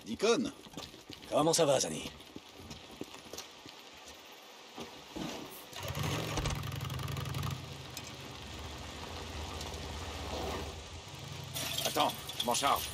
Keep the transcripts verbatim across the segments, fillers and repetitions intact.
Deacon. Comment ça va, Zani? Attends, je m'en charge.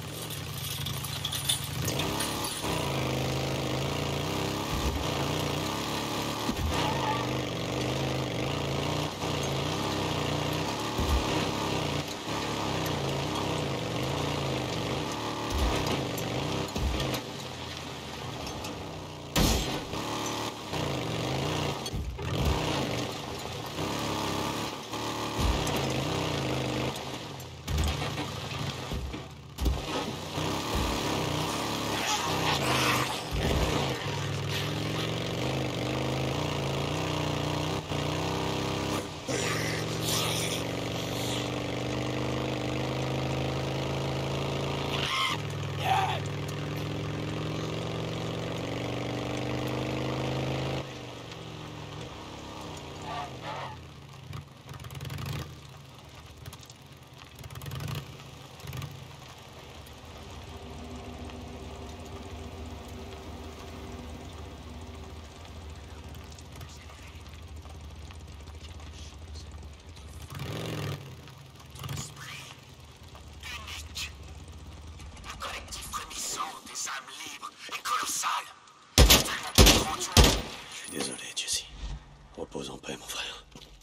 Désolé, Jesse. Repose en paix, mon frère.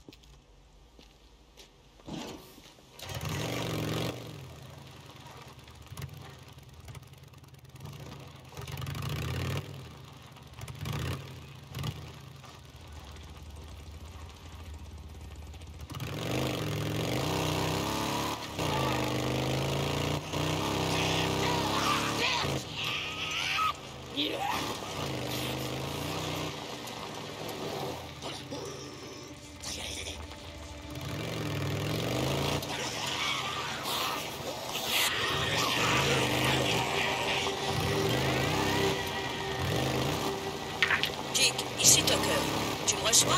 Ici Tucker. Tu me reçois?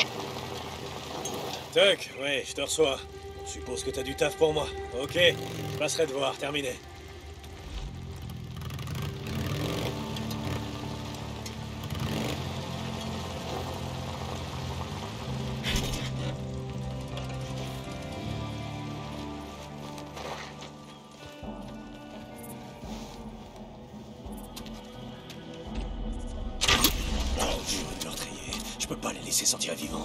Tuck, ouais, je te reçois. Je suppose que t'as du taf pour moi. Ok, je passerai te voir, terminé. Je peux pas les laisser sortir vivants.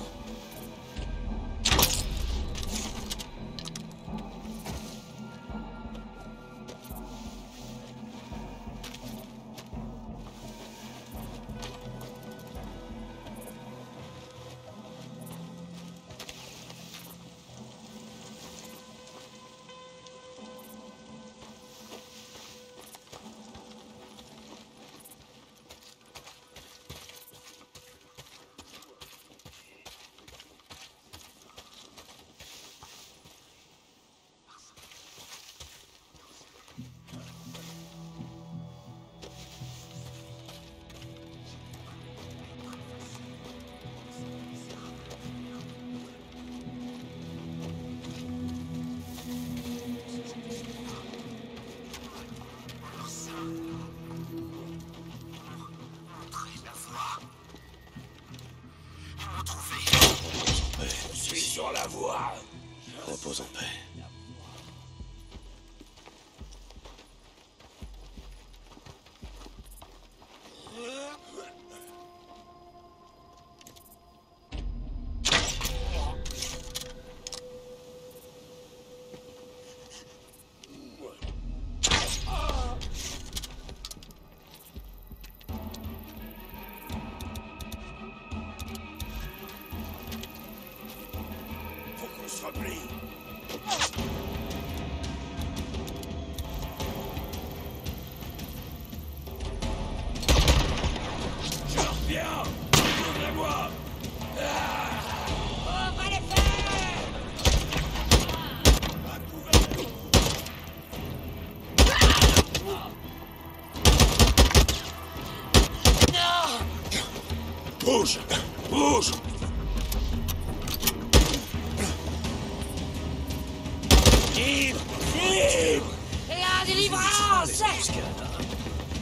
Sur la voie. Repose en paix. Bouge! Bouge! Libre! Libre! Et la délivrance!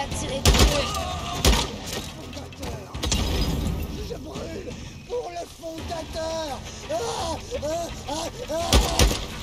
à tirer dessus. Je brûle pour le fondateur. Ah, ah, ah, ah.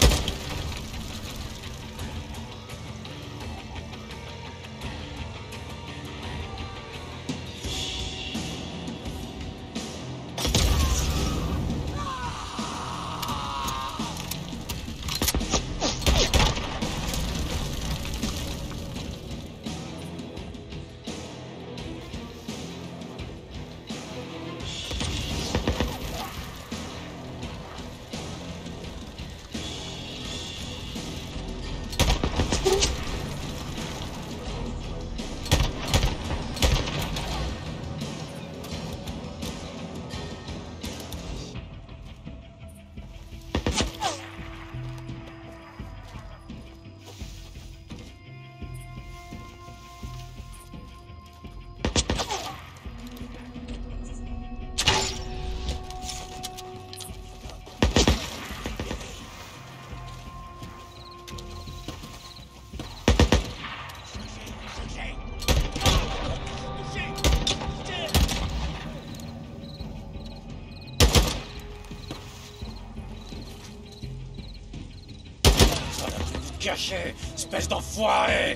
Caché, espèce d'enfoiré!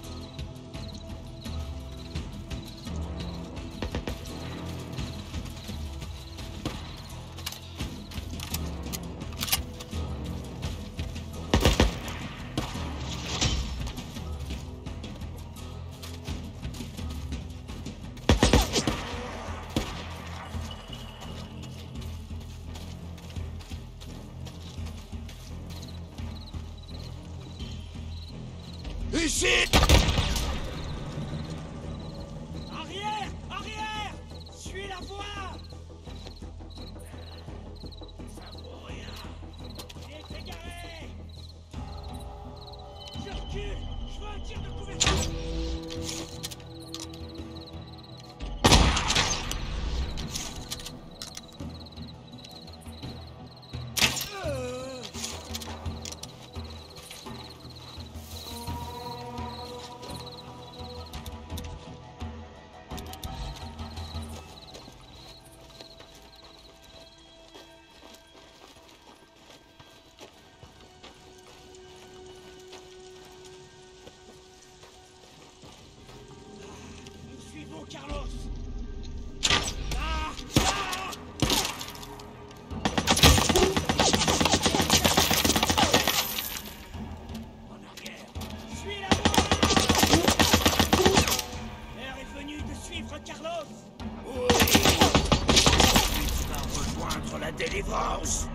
Ici! Arrière! Arrière! Suis la voie! Ça vaut rien. Il est égaré! Je recule! Je veux un tir de couverture! Nous suivons Carlos! Ah! Ah! En arrière. Suis la voie! L'heure est venue de suivre Carlos! Oui. Ensuite, tu vas rejoindre la délivrance.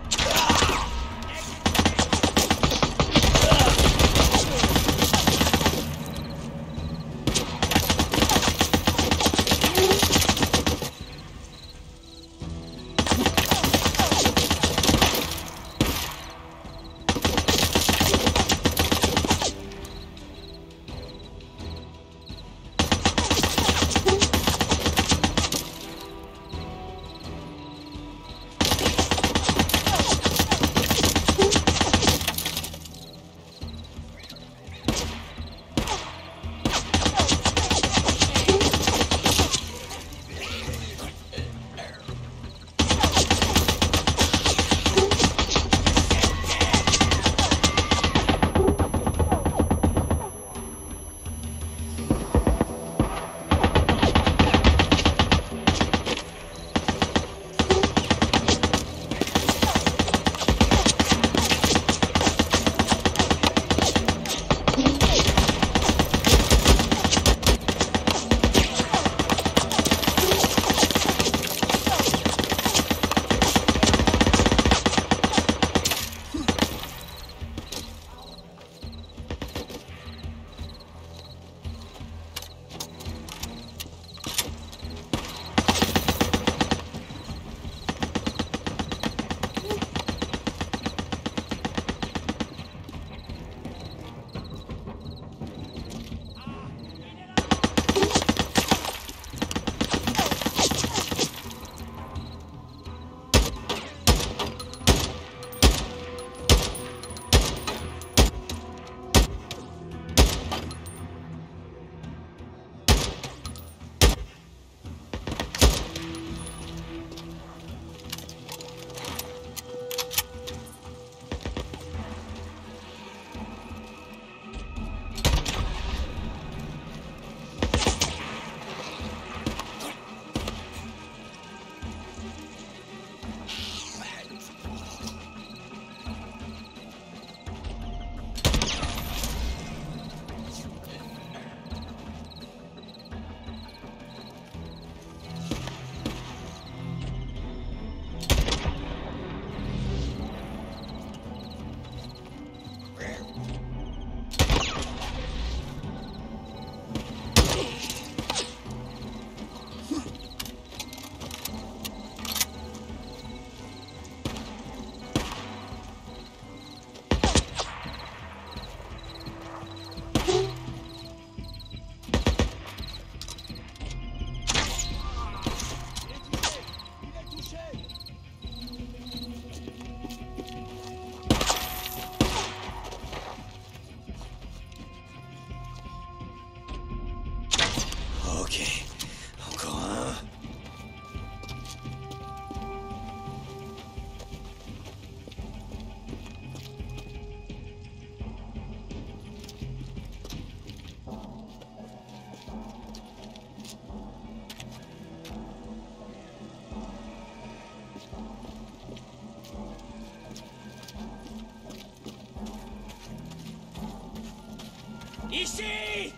Ici!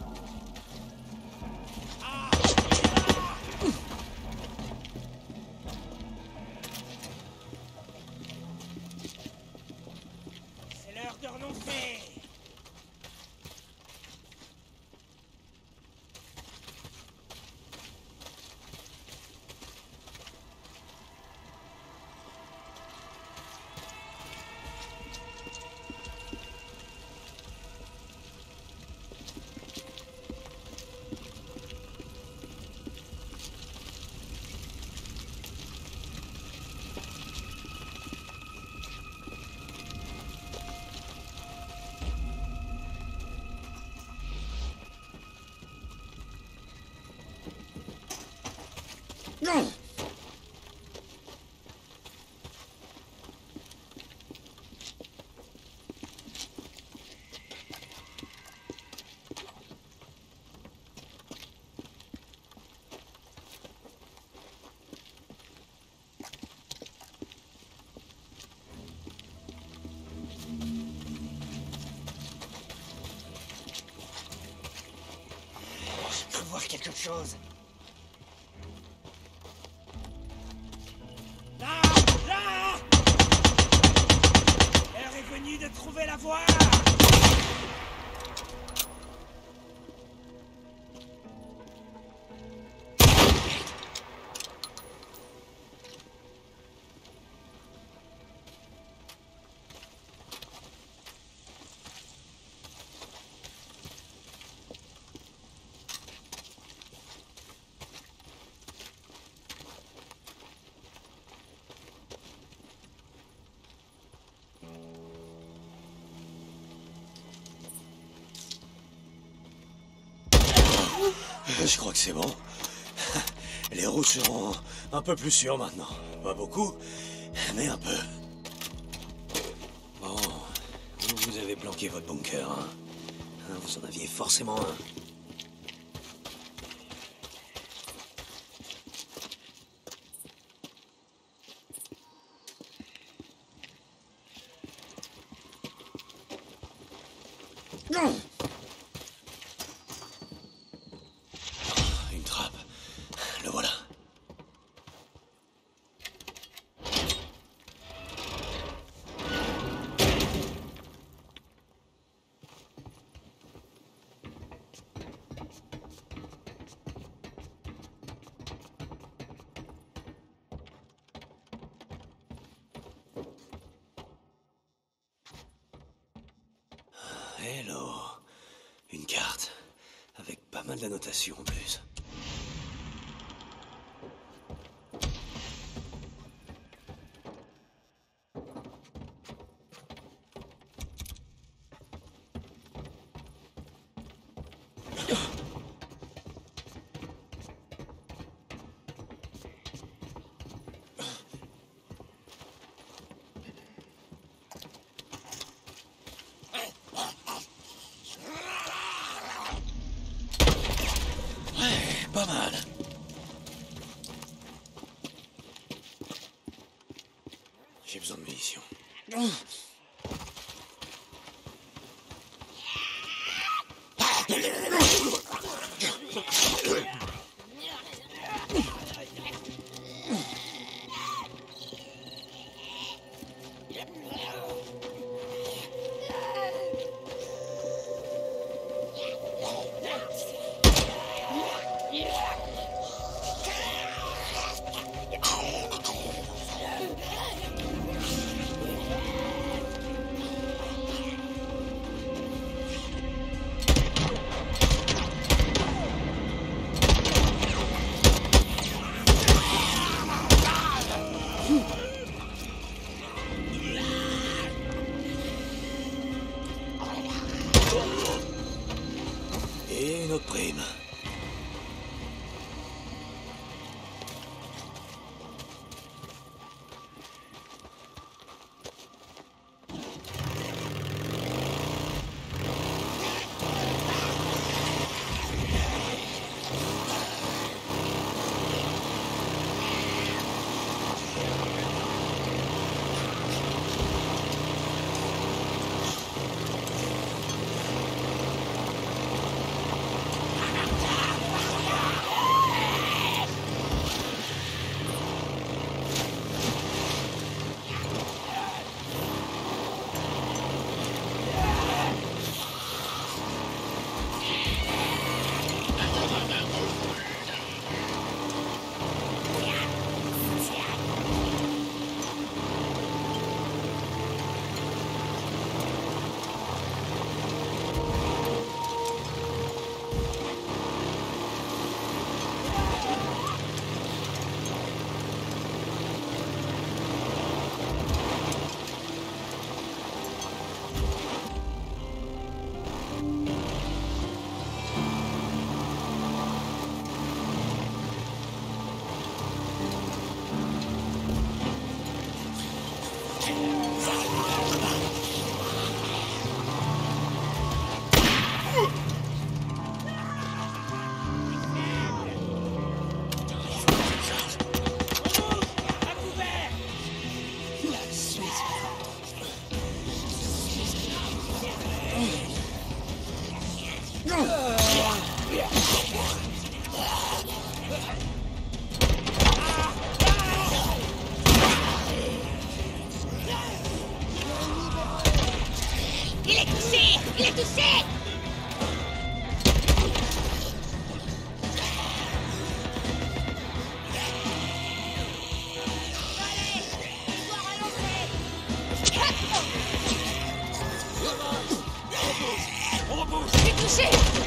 Ah, c'est l'heure de renoncer! J'ai cru voir quelque chose. Là! Là! L'heure est venue de trouver la voie! Je crois que c'est bon. Les routes seront un peu plus sûres maintenant. Pas beaucoup, mais un peu. Bon, vous avez planqué votre bunker, hein. Vous en aviez forcément un. Une trappe. Le voilà. Hello. Une carte. Avec pas mal d'annotations en plus. Pas mal. J'ai besoin de munitions. Et une autre prime. touché!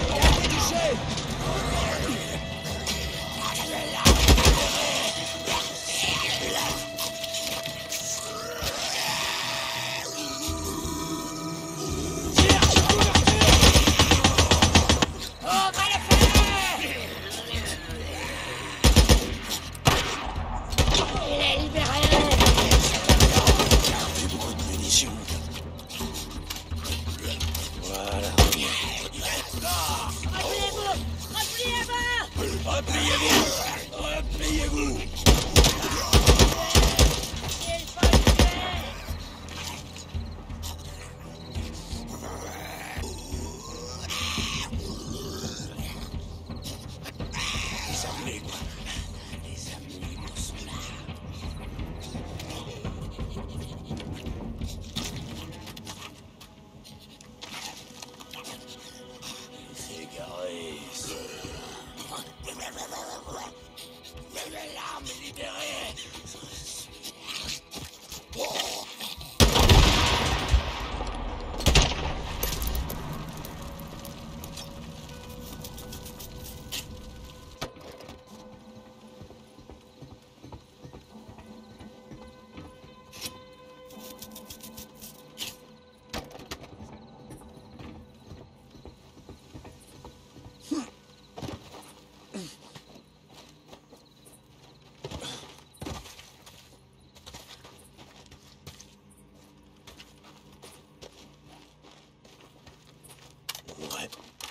Ouais.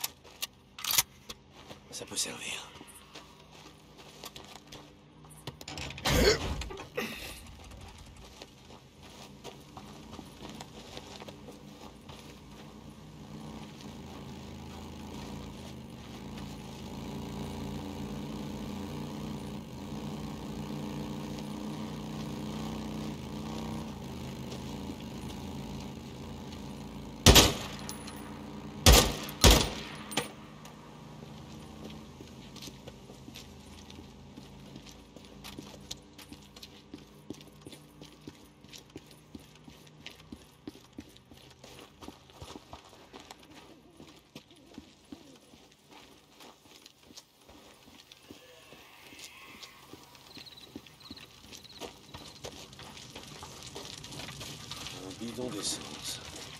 Ça peut servir. Bidon d'essence.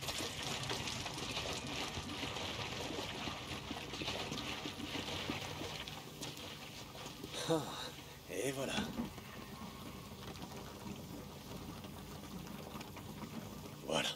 Ah, et voilà. Voilà.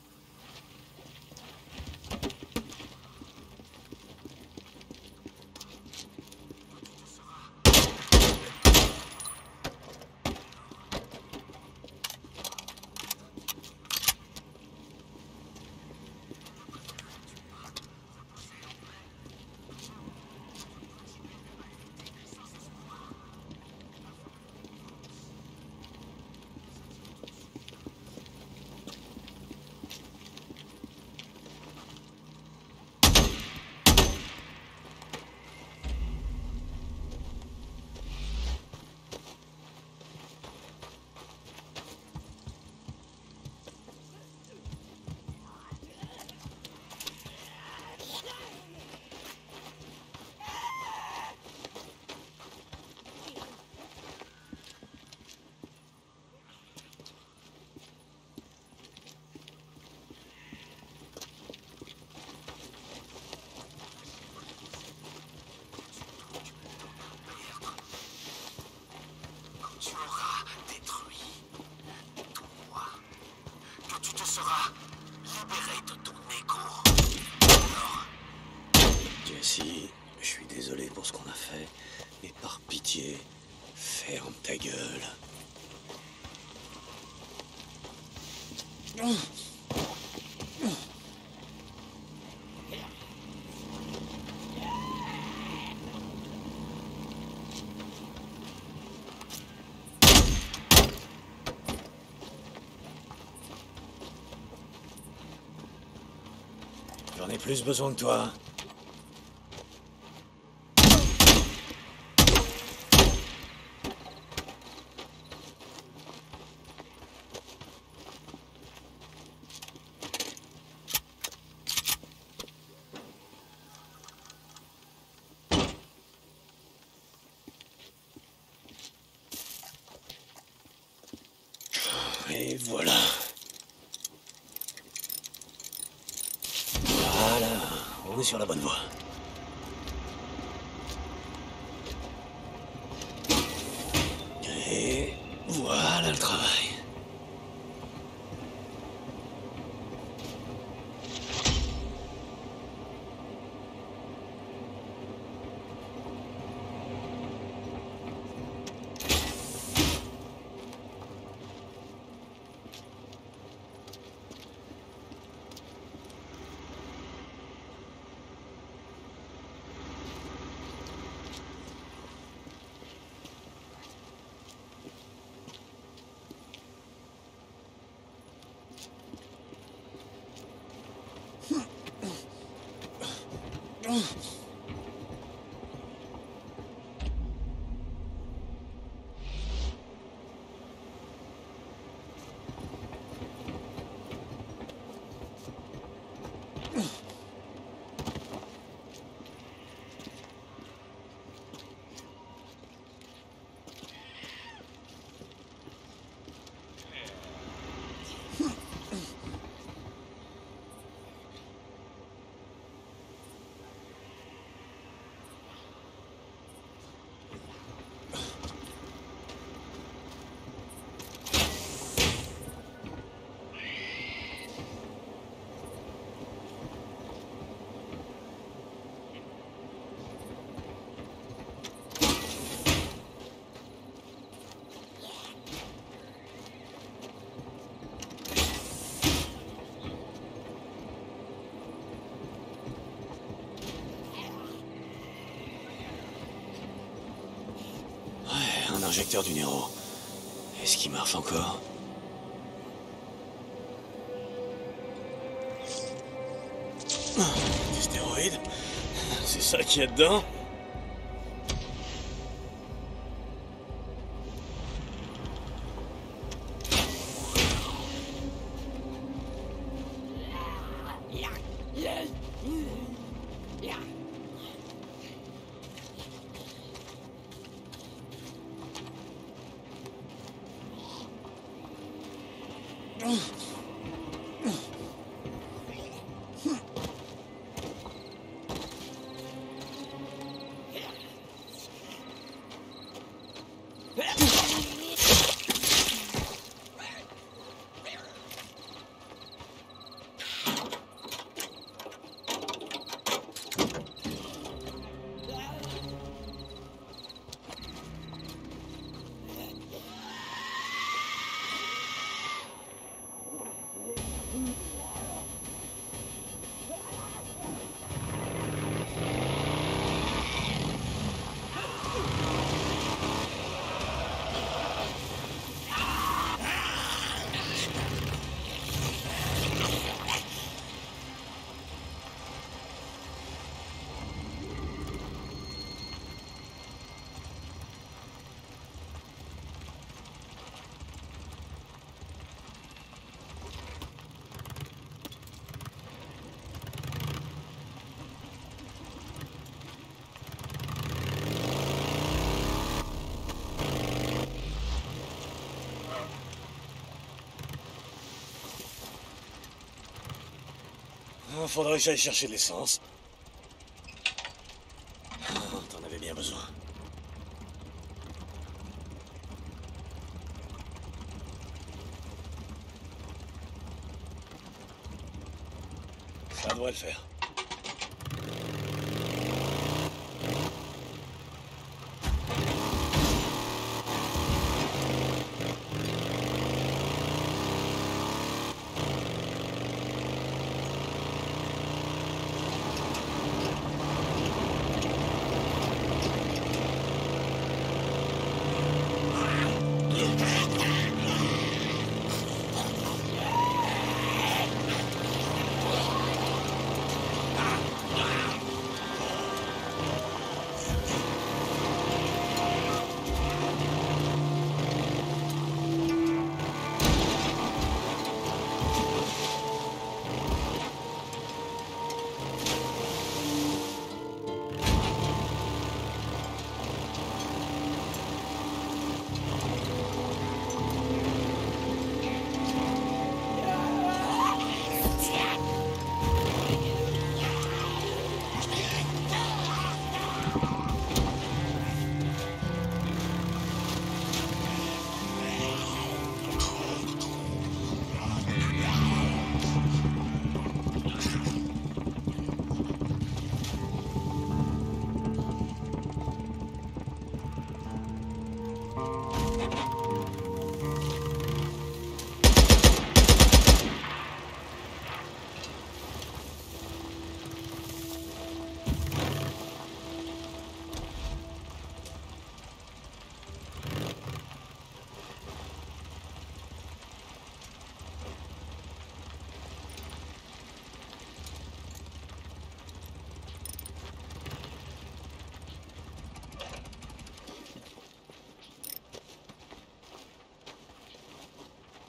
Jesse, je suis désolé pour ce qu'on a fait, mais par pitié, ferme ta gueule. J'en ai plus besoin que toi. Et voilà. Voilà, on est sur la bonne voie. Et voilà le travail. Un injecteur du Nero. Est-ce qu'il marche encore? Des stéroïdes? C'est ça qu'il y a dedans? Faudrait que j'aille chercher de l'essence. T'en avais bien besoin. Ça devrait le faire.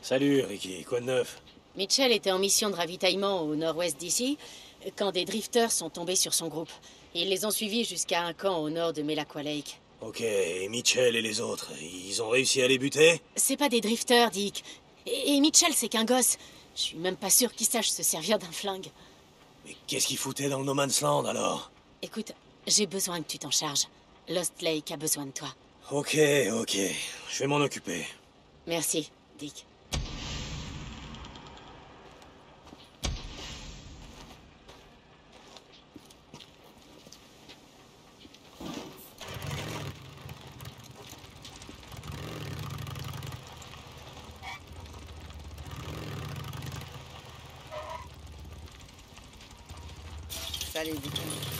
Salut, Ricky. Quoi de neuf? Mitchell était en mission de ravitaillement au nord-ouest d'ici, quand des drifters sont tombés sur son groupe. Ils les ont suivis jusqu'à un camp au nord de Melaqua Lake. Ok, et Mitchell et les autres, ils ont réussi à les buter? C'est pas des drifters, Dick. Et, et Mitchell, c'est qu'un gosse. Je suis même pas sûr qu'il sache se servir d'un flingue. Mais qu'est-ce qu'ils foutaient dans le No Man's Land, alors? Écoute, j'ai besoin que tu t'en charges. Lost Lake a besoin de toi. Ok, ok. Je vais m'en occuper. Merci, Dick. Salut, Dick.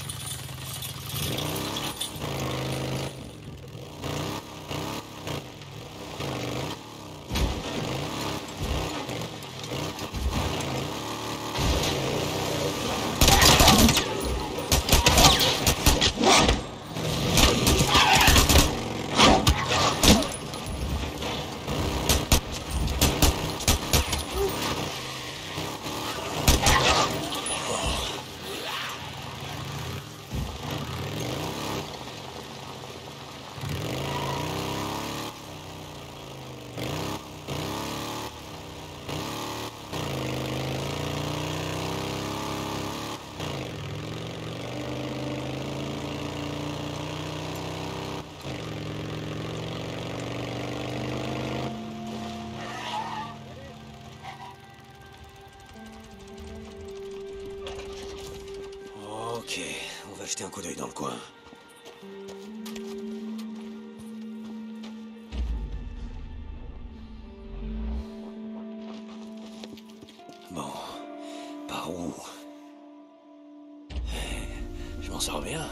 Ok, on va jeter un coup d'œil dans le coin. Bon, par où? Je m'en sors bien.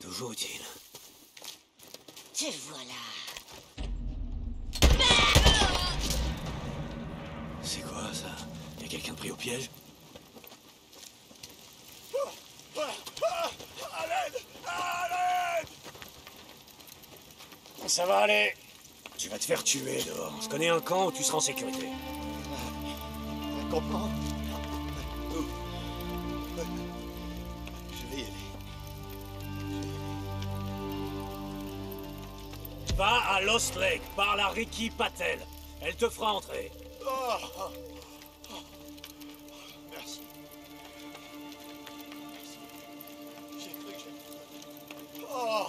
Toujours utile. Te voilà. C'est quoi ça? Y a quelqu'un pris au piège? Ça va aller. Tu vas te faire tuer dehors. Je connais un camp où tu seras en sécurité. Un campement? Où? Je vais y aller. Va à Lost Lake, parle à Ricky Patel. Elle te fera entrer. Oh, oh, oh. Merci. Merci. J'ai cru que j'allais... Oh.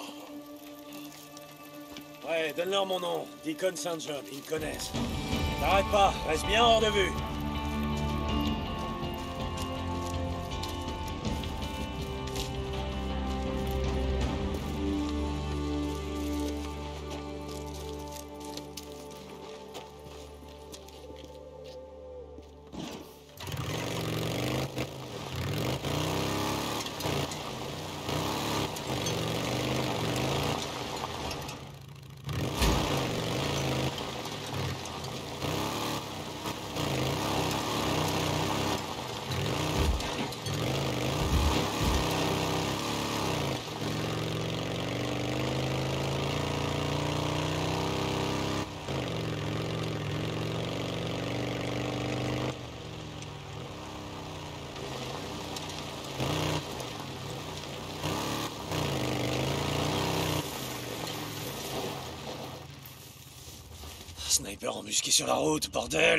Ouais, donne-leur mon nom. Deacon Saint John, ils me connaissent. T'arrête pas, reste bien hors de vue. Sniper embusqué sur la route, bordel!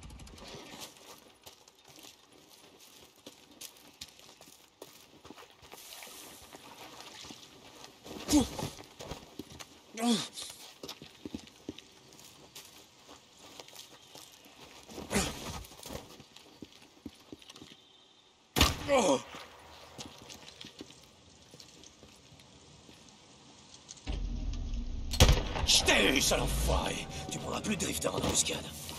Oh. Je t'ai eu, sale enfoiré! Tu prendras plus de drifter en embuscade.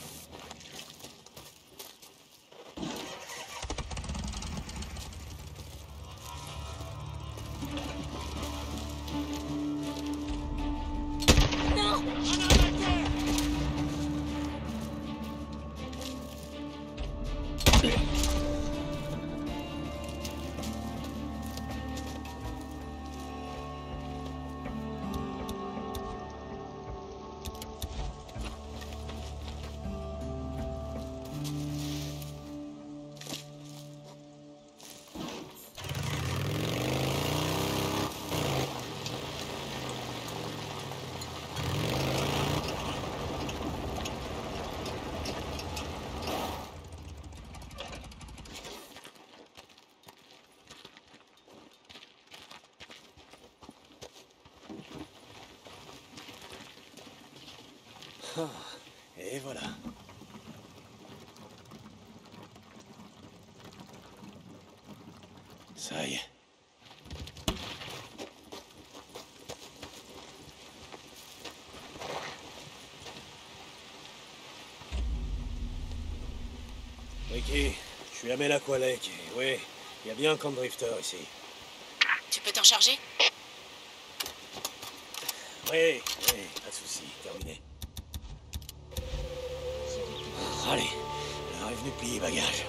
Et voilà. Ça y est. Ricky, je suis à Melaqua Lake. Oui, il y a bien un camp de drifter ici. Tu peux t'en charger? Oui, oui, pas de souci, terminé. Allez, l'heure est venue de plier bagages.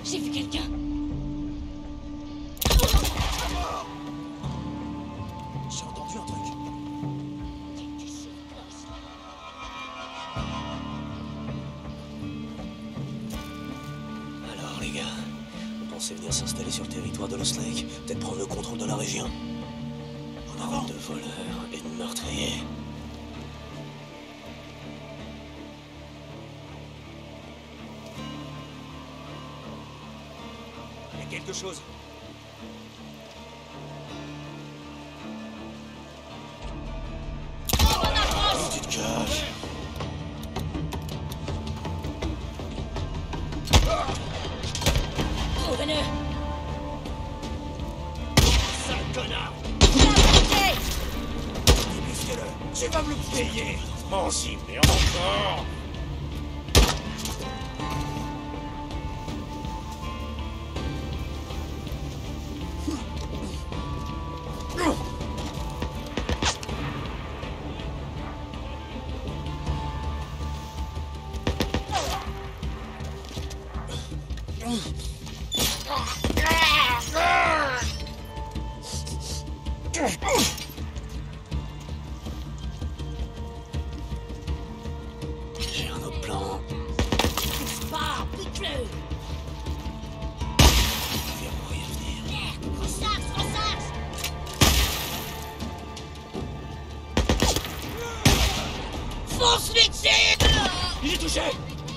J'ai vu quelqu'un. J'ai entendu un truc. Alors, les gars, vous pensez venir s'installer sur le territoire de Lost Lake? Peut-être prendre le contrôle de la région? En avant de voleurs et de meurtriers. Il y a quelque chose. Tu te caches. Trouvez-le. Sale connard. Débusquez-le. Tu vas me le payer. Oh si, mais encore. J'ai un autre plan. Pousse pas, bute-le. Verrouille à venir. Merde, recharge, recharge. Fonce-lui dessus. Il est touché.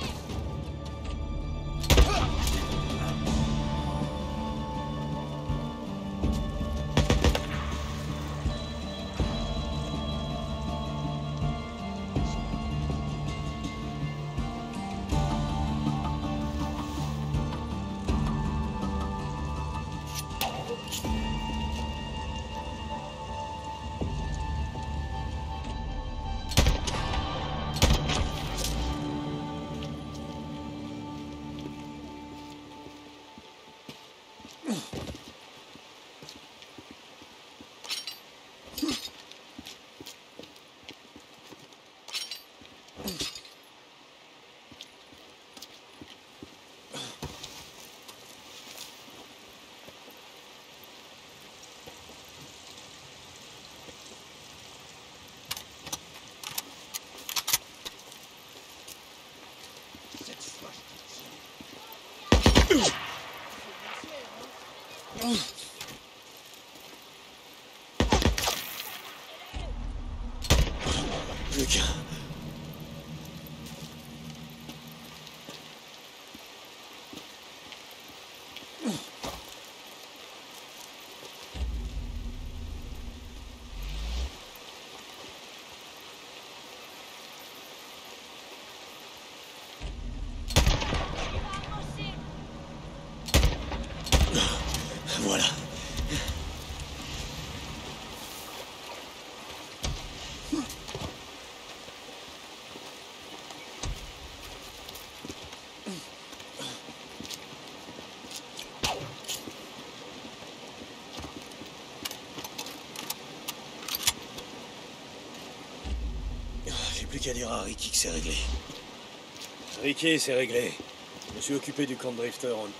Plus qu'un. Voilà. J'ai plus qu'à dire à Ricky que c'est réglé. Ricky, c'est réglé. Je me suis occupé du camp de Drifter en...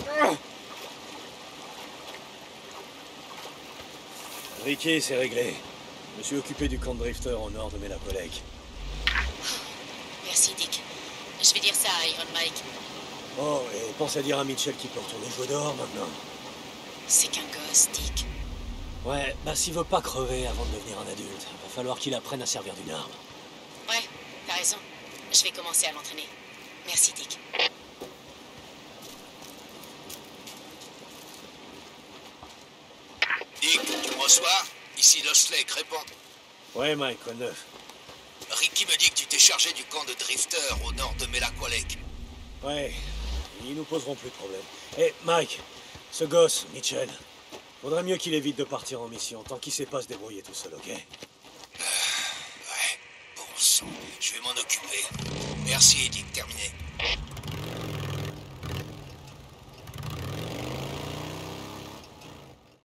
Ricky, c'est réglé. Je me suis occupé du camp de Drifter au nord de Melakolek. Merci, Dick. Je vais dire ça à Iron Mike. Oh, et pense à dire à Mitchell qu'il peut retourner jouer dehors maintenant. C'est qu'un gosse, Dick. Ouais, bah s'il veut pas crever avant de devenir un adulte, va falloir qu'il apprenne à servir d'une arme. Ouais, t'as raison. Je vais commencer à l'entraîner. Merci, Dick. Dick, tu me reçois? Ici Lost Lake, réponds. Ouais, Mike, quoi de neuf? Ricky me dit que tu t'es chargé du camp de Drifter au nord de Melakolek. Ouais, ils nous poseront plus de problème. Hé, Mike, ce gosse, Mitchell, faudrait mieux qu'il évite de partir en mission, tant qu'il sait pas se débrouiller tout seul, ok? Ouais, bon sang, je vais m'en occuper. Merci, Dick, terminé.